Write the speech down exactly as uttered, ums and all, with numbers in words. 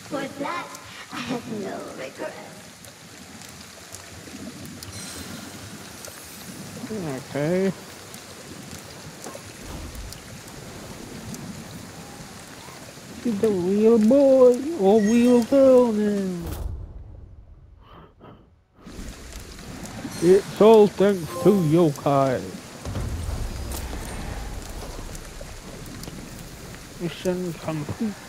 For that, I have no regrets. Okay. She's a real boy or real girl now. It's all thanks to yokai. Mission complete.